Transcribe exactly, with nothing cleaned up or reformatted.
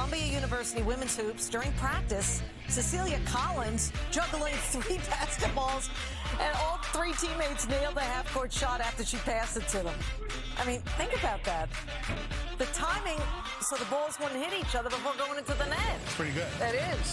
Columbia University women's hoops during practice. Cecilia Collins juggling three basketballs, and all three teammates nailed the half-court shot after she passed it to them. I mean, think about that. The timing so the balls wouldn't hit each other before going into the net. It's pretty good. It is.